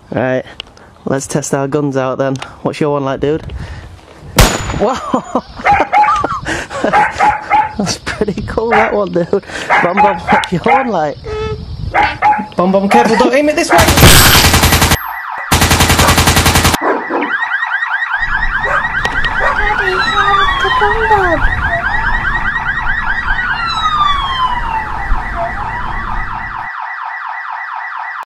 Right, let's test our guns out then. What's your one like, dude? Wow! That's pretty cool, that one, dude. Bombom, what's your one like? Bombom, careful, don't aim it this way!